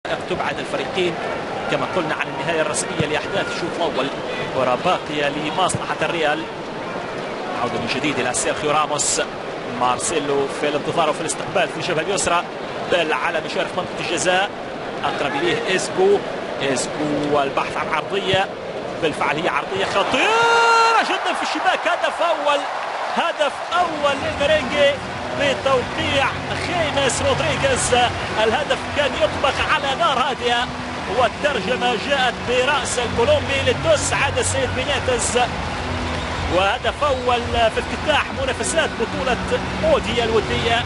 تبعد الفريقين كما قلنا عن النهاية الرسمية لأحداث الشوط الأول. كرة باقية لمصلحة الريال. عودة من جديد إلى سيرخيو راموس. مارسيلو في الانتظار وفي الاستقبال في الجبهة اليسرى، بل على مشارف منطقة الجزاء. أقرب إليه إسكو والبحث عن عرضية. بالفعل هي عرضية خطيرة جدا في الشباك. هدف أول للميرينجي بتوقيع خيمس رودريغيز. الهدف كان يطبق على نار هادئة، والترجمة جاءت برأس الكولومبي لتسعد السيد بينيتز. وهدف أول في افتتاح منافسات بطولة موديا الودية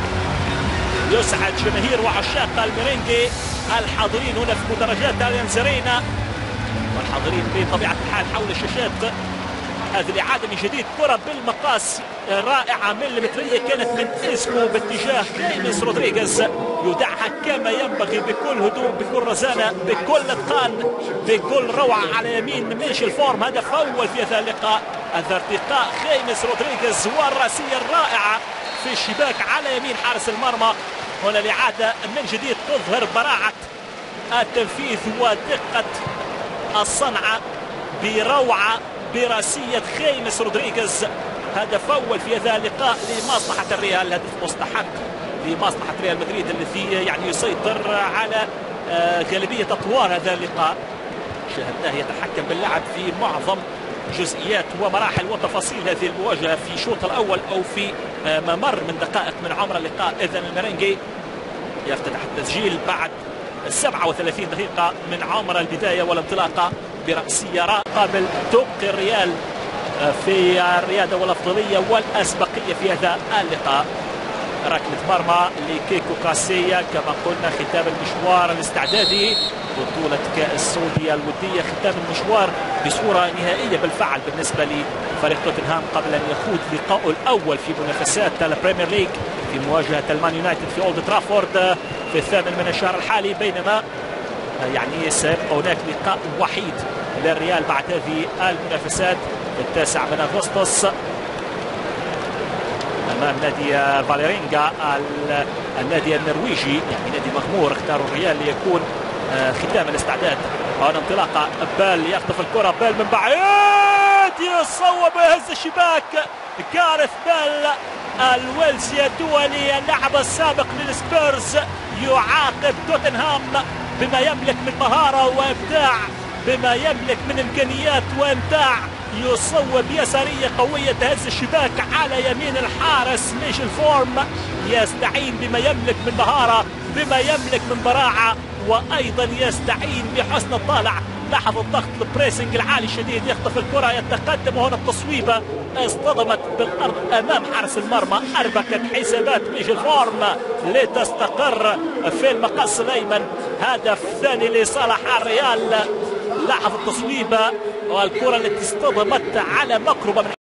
يسعد جماهير وعشاق الميرينجي الحاضرين هنا في مدرجات اليانز أرينا والحاضرين بطبيعة الحال حول الشاشات. هذه الإعادة من جديد، كرة بالمقاس رائعة مليمترية كانت من إسكو باتجاه خيمس رودريغيز، يدعها كما ينبغي بكل هدوء بكل رزانة بكل إتقان بكل روعة على يمين ميشيل فورم. هدف أول في هذا اللقاء. هذا ارتقاء خيمس رودريغيز والرأسية الرائعة في الشباك على يمين حارس المرمى. هنا الإعادة من جديد تظهر براعة التنفيذ ودقة الصنعة بروعة براسية خيمس رودريغيز. هدف أول في هذا اللقاء لمصلحة الريال، هدف مستحق لمصلحة ريال مدريد الذي يعني يسيطر على غالبية أطوار هذا اللقاء. شاهدناه يتحكم باللعب في معظم جزئيات ومراحل وتفاصيل هذه المواجهة في الشوط الأول أو في ممر من دقائق من عمر اللقاء. إذن الميرينجي يفتتح التسجيل بعد 37 دقيقة من عمر البداية والانطلاقة برأسية قابل تبقي الريال في الريادة والأفضلية والأسبقية في هذا اللقاء. ركلة مرمى لكيكو كاسيا كما قلنا، ختام المشوار الاستعدادي بطولة كأس سعودية الودية، ختام المشوار بصورة نهائية بالفعل بالنسبة لفريق توتنهام قبل أن يخوض لقاءه الأول في منافسات البريمير ليج في مواجهة المان يونايتد في أولد ترافورد في الثامن من الشهر الحالي، بينما يعني سيبقى هناك لقاء وحيد للريال بعد هذه المنافسات في 9 من أغسطس أمام نادي فاليرينغا النادي النرويجي، يعني نادي مغمور. اختاروا الريال ليكون ختام الاستعداد. هنا انطلاقة بال يخطف الكرة، بال من بعيد يصوب ويهز الشباك. جارث بال الويلزي الدولي اللاعب السابق للسبيرز يعاقب توتنهام بما يملك من مهارة وإبداع، بما يملك من إمكانيات وإمتاع. يصوب يسارية قوية تهز الشباك على يمين الحارس ميشيل فورم. يستعين بما يملك من مهارة، بما يملك من براعة، وأيضا يستعين بحسن الطالع. لاحظ الضغط البريسنج العالي الشديد، يخطف الكرة يتقدم. وهنا التصويبة اصطدمت بالأرض أمام حارس المرمى، أربكت حسابات ميشيل فورم لتستقر في المقص الأيمن. هدف ثاني لصالح الريال. لاحظ التصويبة والكرة التي اصطدمت على مقربة من